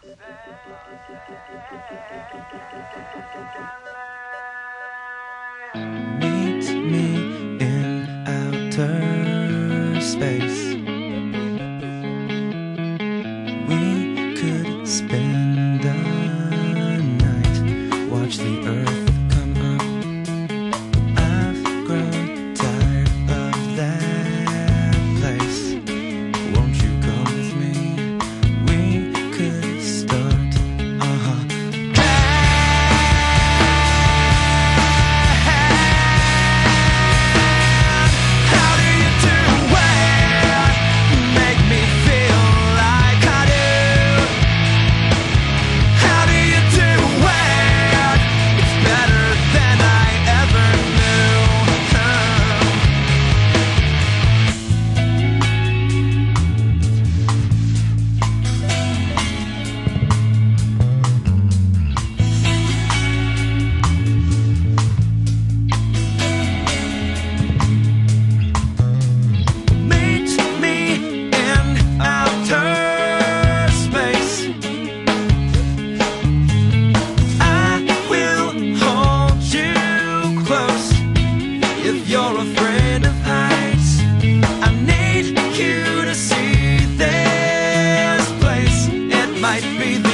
Meet me in outer space. We could spend the night, watch the earth come up. I've grown tired of that place. Won't you come with me? We could start How do you do it? Make me feel like I do. How do you do it? It's better than I ever Meet me in outer space. I will hold you close. If you're afraid of heights, I need you to see this place. It might be the